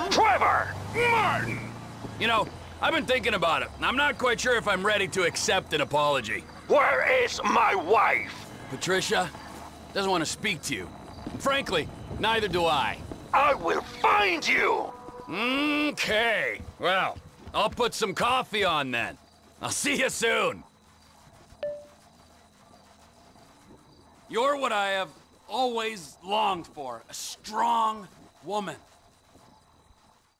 Trevor! Martin! You know, I've been thinking about it. I'm not quite sure if I'm ready to accept an apology. Where is my wife? Patricia doesn't want to speak to you. Frankly, neither do I. I will find you! Okay. Well, I'll put some coffee on then. I'll see you soon. You're what I have always longed for. A strong woman.